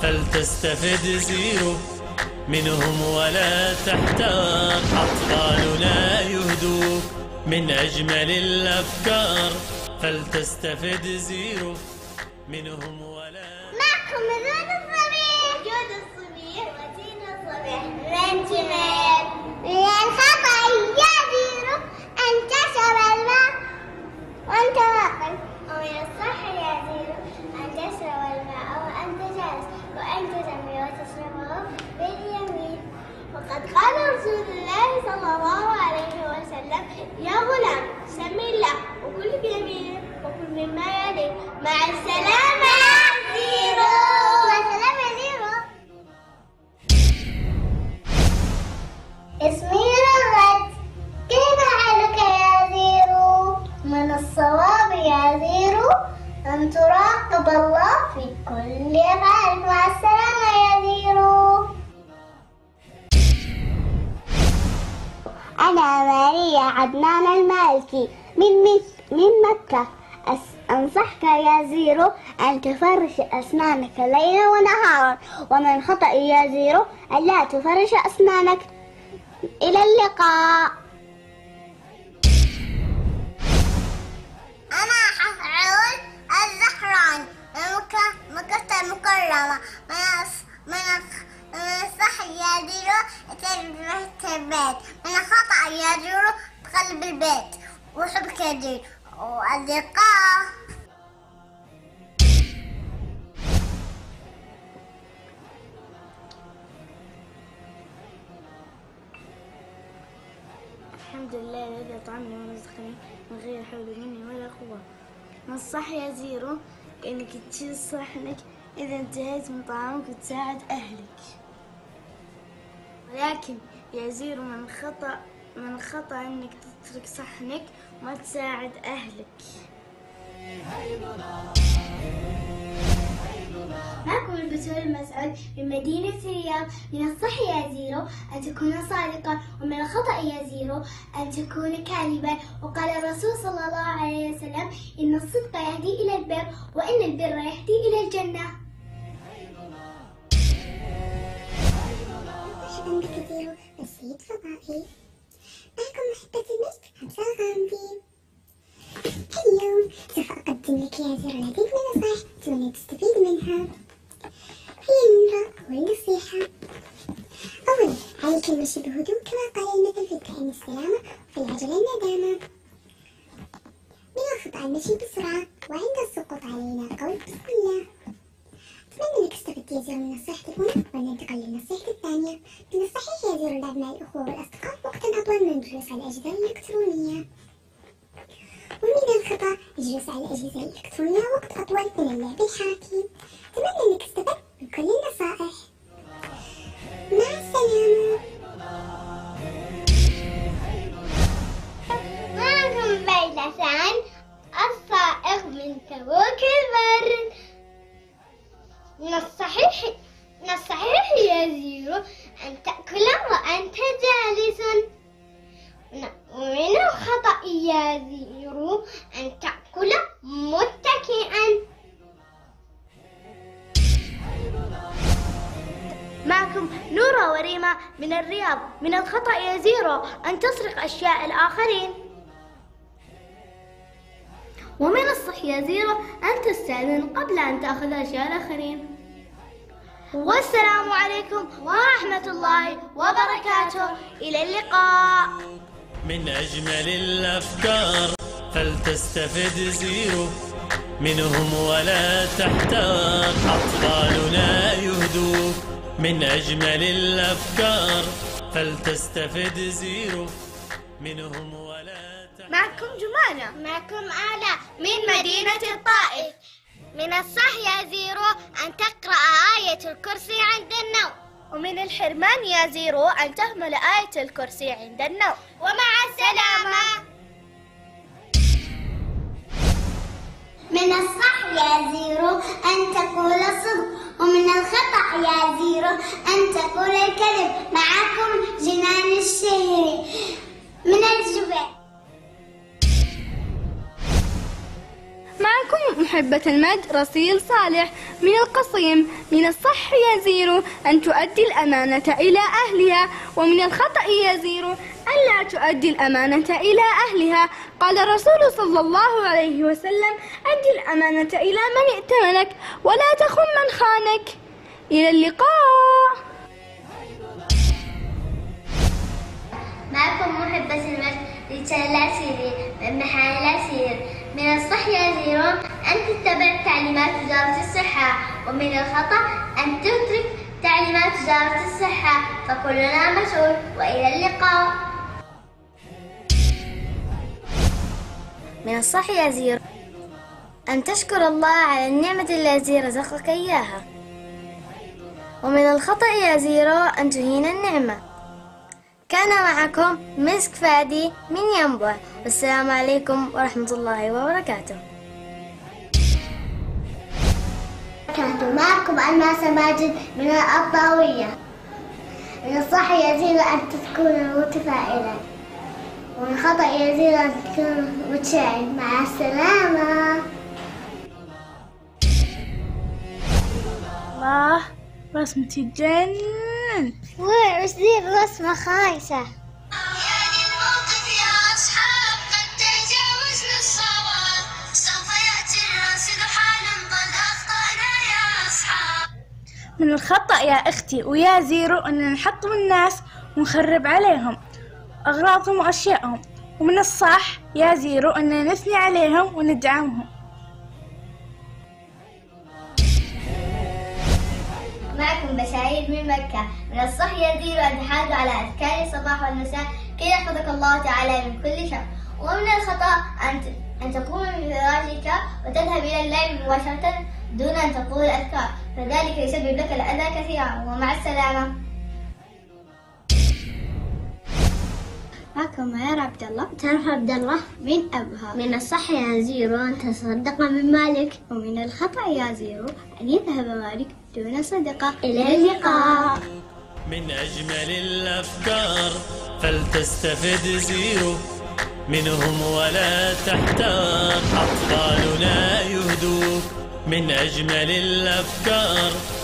فلتستفد زيرو منهم ولا تحتار. أطفالنا يهدوك من أجمل الأفكار، فلتستفد زيرو منهم ولا. معكم جود الصبيح. جود الصبيح وزين الصبيح من جمال. من الخطأ يا زيرو أن تشرب الماء وأنت واقف، ومن الصح يا زيرو أن تشرب الماء وأنت جالس، وأنت تنوي وتشربه باليمين. وقد قال رسول الله صلى الله عليه وسلم: يا غلام سم الله وكل بيمينك وكل مما يليك. مع السلامة يا زيرو. مع السلامة يا زيرو. اسمي رغد، كيف حالك يا زيرو؟ من الصواب يا زيرو أن تراقب الله في كل أفعالك. مع السلامة يا زيرو. أنا ماريا عدنان المالكي من مكة. أنصحك يا زيرو أن تفرش أسنانك ليلا ونهارا، ومن خطأ يا زيرو أن لا تفرش أسنانك. إلى اللقاء. أنا حفعول الزهران من مكة المكرمة. من الصح يا زيرو تربية البيت، من الخطأ يا زيرو تقلب البيت. وحبك يا زيرو واللقاء. الحمد لله الذي أطعمني ورزقني من غير حول مني ولا قوة. من الصح يا زيرو إنك تشيل صحنك إذا انتهيت من طعامك وتساعد أهلك. ولكن يا زيرو من الخطأ إنك تترك صحنك وما تساعد أهلك. معكم البتول المسعود من مدينة الرياض. من الصح يا زيرو أن تكون صادقا، ومن الخطأ يا زيرو أن تكون كاذبا. وقال الرسول صلى الله عليه وسلم: إن الصدق يهدي إلى البر، وإن البر يهدي إلى الجنة. مرحبا بك زيرو بسيط فضائي. معكم محبة المجد حمزة الغامدي. اليوم سوف أقدم لك يا زيرو العديد من النصائح أتمنى تستفيد منها. هي منها أول نصيحة: أولا عليك المشي بهدوء كما قال المثل: في الكائن السلامة وفي العجلة الندامة. من الخطأ المشي بسرعة، وعند السقوط علينا القول بسم الله. أتمنى أنك استفدت يا زيرو من نصيحتي الأولى، وننتقل للنصيحة الثانية. من الصحيح يا زيرو اللعب مع الأخوة والأصدقاء وقتا أطول من الجلوس على الأجهزة الإلكترونية. ومن الخطأ الجلوس على الأجهزة الإلكترونية وقت أطول من اللعب الحركي. أتمنى أنك استفدت من كل النصائح. مع السلامة. معكم بيلسان الصائغ من كوكب البر. من الصحيح يا زيرو أن تأكل وأنت جالس، ومن الخطأ يا زيرو أن تأكل متكئا. معكم نورة وريمة من الرياض. من الخطأ يا زيرو أن تسرق أشياء الآخرين. ومن الصح يا زيرو أن تستأذن قبل أن تأخذ أشياء الآخرين. والسلام عليكم ورحمة الله وبركاته. إلى اللقاء. من أجمل الأفكار فلتستفد زيرو منهم ولا تحتار. أطفالنا يهدوك من أجمل الأفكار، فلتستفد زيرو منهم ولا تحتار. معكم جمانة. معكم آلاء من مدينة الطائف. من الصح يا زيرو أن تقرأ آية الكرسي عند النوم. ومن الحرمان يا زيرو أن تهمل آية الكرسي عند النوم. ومع السلامة. من الصح يا زيرو أن تقول الصدق، ومن الخطأ يا زيرو أن تقول الكذب. معكم جنان الشهري من الجبال. معكم محبة المد رسيل صالح من القصيم: من الصح يا زيرو أن تؤدي الأمانة إلى أهلها، ومن الخطأ يا زيرو أن لا تؤدي الأمانة إلى أهلها. قال الرسول صلى الله عليه وسلم: أدي الأمانة إلى من ائتمنك ولا تخن من خانك. إلى اللقاء. معكم محبة المجد ريتشارد العسيري من محل العسير. من الصح يا زيرو أن تتبع تعليمات وزارة الصحة، ومن الخطأ أن تترك تعليمات وزارة الصحة، فكلنا مسؤول. وإلى اللقاء. من الصح يا زيرو أن تشكر الله على النعمة التي رزقك إياها، ومن الخطأ يا زيرو أن تهين النعمة. كان معكم مسك فادي من ينبع، والسلام عليكم ورحمة الله وبركاته. معكم أناس ماجد من الأبطاوية. من الصح يا زيرو أن تكون متفائلا، ومن الخطأ يا زيرو أن تكون متشائم. مع السلامة. الله رسمتي تجنن. وش ذي الرسمة خايسة؟ يا للموقف يا أصحاب، قد تجاوزنا الصواب، سوف يأتي الراشد حالا، قد أخطأنا يا أصحاب. من الخطأ يا أختي ويا زيرو أننا نحطم الناس ونخرب عليهم أغراضهم وأشيائهم، ومن الصح يا زيرو أننا نثني عليهم وندعمهم. معكم بشاير من مكة. من الصح يا زيرو أن تحافظوا على أذكار الصباح والمساء كي يحفظك الله تعالى من كل شر، ومن الخطأ أن تقوم من فراشك وتذهب إلى اللعب مباشرة دون أن تقول الأذكار، فذلك يسبب لك الأذى كثيرا. ومع السلامة. معكم معيار عبد الله. تعرف عبد الله من أبها. من الصح يا زيرو أن تصدق من مالك، ومن الخطأ يا زيرو أن يذهب مالك دون صدقة. إلى اللقاء. من أجمل الأفكار فلتستفد زيرو منهم ولا تحتار، أطفالنا يهدوك. من أجمل الأفكار